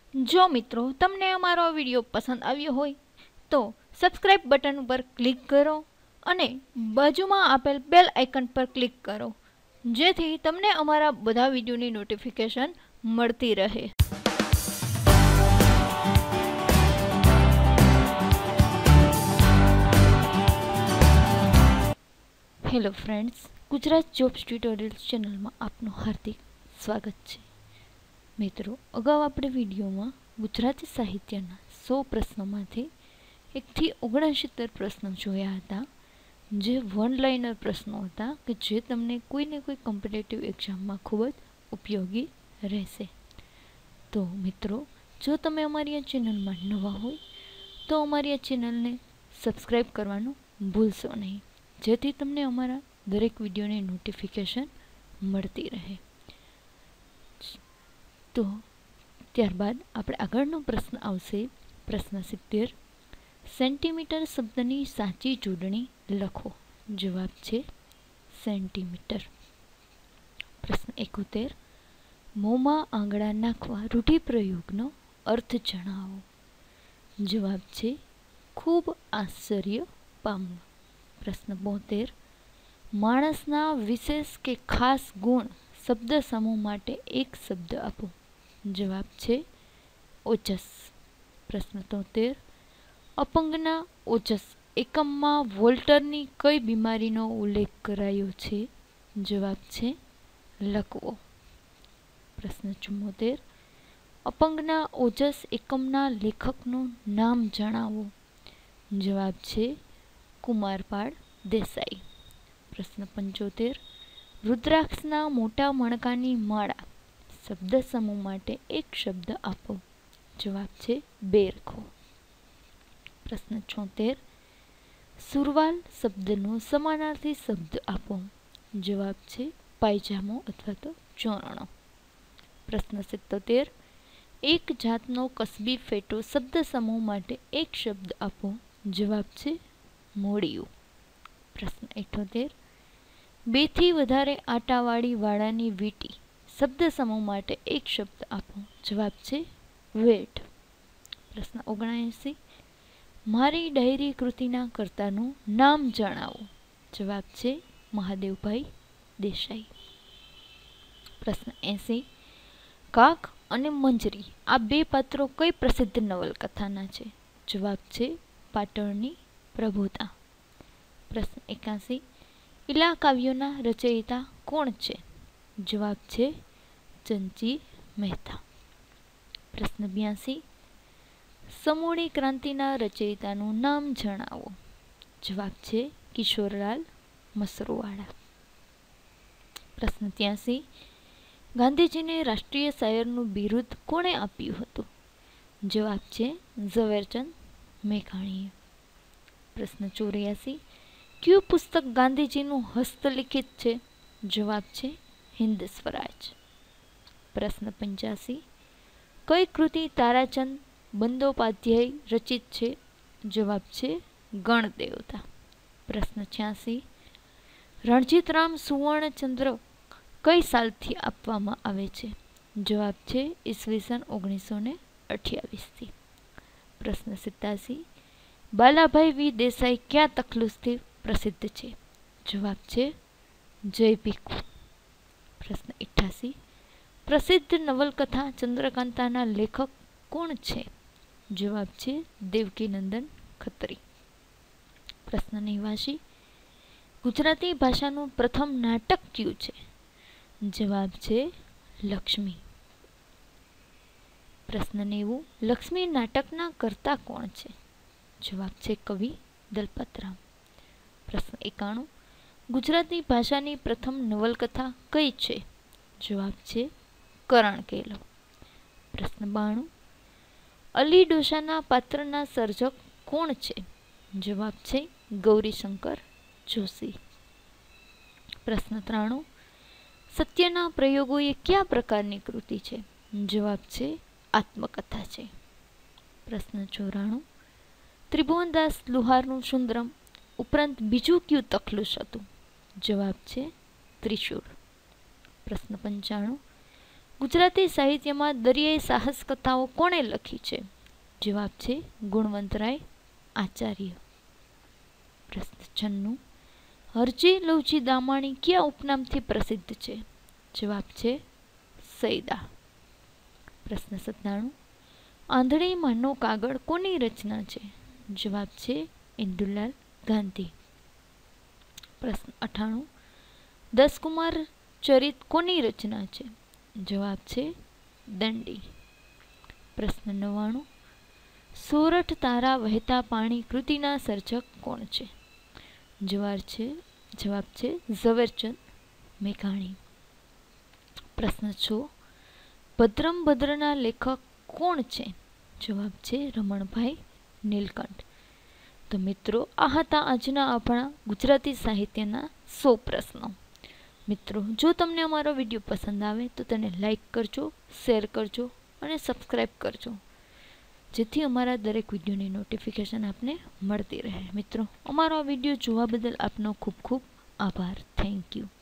જો મિત્રો તમને અમારો વિડીયો પસંદ આવ્યો હોય તો સબસ્ક્રાઇબ બટન ઉપર ક્લિક કરો અને બાજુમાં આપેલ બેલ આઇકન પર ક્લિક કરો, જેથી તમને અમારા બધા વિડીયોની નોટિફિકેશન મળતી રહે. Hello friends, Gujarat jobs tutorials ચેનલમાં આપનું હાર્દિક સ્વાગત છે. મિત્રો, અગાઉ આપણે વિડીયોમાં ગુજરાતી સાહિત્યના 100 પ્રશ્નોમાંથી 1 થી 69 પ્રશ્નો જોયા હતા, જે વન લાઇનર પ્રશ્નો હતા કે જે તમને કોઈને કોઈ કોમ્પિટિટિવ એક્ઝામમાં ખૂબ જ ઉપયોગી રહેશે. તો મિત્રો, જો તમે અમારી આ ચેનલમાં નવા હોય તો અમારી આ ચેનલને સબસ્ક્રાઈબ કરવાનું ભૂલશો નહીં, જેથી તમને અમારા દરેક વિડીયોની નોટિફિકેશન મળતી રહે. તો ત્યારબાદ આપણે આગળનો પ્રશ્ન આવશે. પ્રશ્ન 70. સેન્ટીમીટર શબ્દની સાચી જોડણી લખો. જવાબ છે સેન્ટીમીટર. પ્રશ્ન 71. મોંમાં આંગળા નાખવા રૂઢિપ્રયોગનો અર્થ જણાવો. જવાબ છે ખૂબ આશ્ચર્ય પામવું. પ્રશ્ન 72. માણસના વિશેષ કે ખાસ ગુણ શબ્દ સમૂહ માટે એક શબ્દ આપો. જવાબ છે ઓજસ. પ્રશ્ન 73. અપંગના ઓજસ એકમમાં વોલ્ટરની કઈ બીમારીનો ઉલ્લેખ કરાયો છે. જવાબ છે લકવો. પ્રશ્ન 74. અપંગના ઓજસ એકમના લેખકનું નામ જણાવો. જવાબ છે કુમારપાળ દેસાઈ. પ્રશ્ન 75. રુદ્રાક્ષના મોટા મણકાની માળા શબ્દ સમૂહ માટે એક શબ્દ આપો. જવાબ છે બેરખો. પ્રશ્ન 76. સુરવાલ શબ્દનો સમાનાર્થી શબ્દ આપો. જવાબ છે પાયજામો અથવા તો ચોરણો. પ્રશ્ન 77. એક જાતનો કસબી ફેટો શબ્દ સમૂહ માટે એક શબ્દ આપો. જવાબ છે મોડિયું. પ્રશ્ન 78. 2 થી વધારે આટાવાળી વાળાની વીંટી શબ્દ સમૂહ માટે એક શબ્દ આપો. જવાબ છે વેટ. પ્રશ્ન 79. મારી ડાયરી કૃતિના કર્તાનું નામ જણાવો. જવાબ છે મહાદેવભાઈ દેસાઈ. પ્રશ્ન 80. કાક અને મંજરી આ બે પાત્રો કઈ પ્રસિદ્ધ નવલકથાના છે. જવાબ છે પાટણની પ્રભુતા. પ્રશ્ન 81. ઇલા કાવ્યોના રચયિતા કોણ છે. જવાબ છે ચંચી મહેતા. પ્રશ્ન 82. સમૂળી ક્રાંતિના રચયિતાનું નામ જણાવો. જવાબ છે કિશોરલાલ મસરૂવાળા. પ્રશ્ન 83. ગાંધીજીને રાષ્ટ્રીય શાયરનું બિરુદ કોણે આપ્યું હતું. જવાબ છે ઝવેરચંદ મેઘાણીએ. પ્રશ્ન 84. કયું પુસ્તક ગાંધીજીનું હસ્તલિખિત છે. જવાબ છે હિન્દ સ્વરાજ. પ્રશ્ન 85. કઈ કૃતિ તારાચંદ બંદોપાધ્યાય રચિત છે. જવાબ છે ગણદેવતા. પ્રશ્ન 86. રણજીતરામ સુવર્ણચંદ્ર કઈ સાલથી આપવામાં આવે છે. જવાબ છે ઈસવીસન 1928થી. પ્રશ્ન 87. બાલાભાઈ વી દેસાઈ ક્યાં તખલુસથી પ્રસિદ્ધ છે. જવાબ છે જય ભીખુ. પ્રશ્ન 88. પ્રસિદ્ધ નવલકથા ચંદ્રકાંતાના લેખક કોણ છે. જવાબ છે દેવકીનંદન ખત્રી. પ્રશ્ન 89. ગુજરાતી ભાષાનું પ્રથમ નાટક કયું છે. જવાબ છે લક્ષ્મી. પ્રશ્ન 90. લક્ષ્મી નાટકના કર્તા કોણ છે. જવાબ છે કવિ દલપતરામ. પ્રશ્ન 91. ગુજરાતી ભાષાની પ્રથમ નવલકથા કઈ છે. જવાબ છે કરણ કેલો. પ્રશ્ન 92. અલી ડોસાના પાત્રના સર્જક કોણ છે. જવાબ છે ગૌરીશંકર જોશી. પ્રશ્ન 93. સત્યના પ્રયોગો એ કયા પ્રકારની કૃતિ છે. જવાબ છે આત્મકથા છે. પ્રશ્ન 94. ત્રિભુવનદાસ લુહારનું સુંદરમ ઉપરાંત બીજું કયું તખલુસ હતું. જવાબ છે ત્રિશૂળ. પ્રશ્ન 95. ગુજરાતી સાહિત્યમાં દરિયાઈ સાહસ કથાઓ કોણે લખી છે? જવાબ છે ગુણવંતરાય આચાર્ય. પ્રશ્ન 96. હરજી લવજી દામાણી કયા ઉપનામથી પ્રસિદ્ધ છે? જવાબ છે સૈદા. પ્રશ્ન 97. આંધળીમાંનો કાગળ કોની રચના છે? જવાબ છે ઇન્દુલાલ ગાંધી. પ્રશ્ન 98. 10 કુમાર ચરિત કોની રચના છે? જવાબ છે દંડી. પ્રશ્ન 99. સોરઠ તારા વહેતા પાણી કૃતિના સર્જક કોણ છે? જવાબ છે ઝવેરચંદ મેઘાણી. પ્રશ્ન 100. ભદ્રમ ભદ્રના લેખક કોણ છે? જવાબ છે રમણભાઈ નીલકંઠ. તો મિત્રો, આ હતા આજના આપણા ગુજરાતી સાહિત્યના 100 પ્રશ્નો. મિત્રો, જો તમને અમારો વિડીયો પસંદ આવે તો તેને લાઈક કરજો, શેર કરજો અને સબસ્ક્રાઈબ કરજો, જેથી અમારા દરેક વિડીયોની નોટિફિકેશન આપને મળતી રહે. મિત્રો, અમારો આ વિડીયો જોવા બદલ આપનો ખૂબ ખૂબ આભાર. Thank you.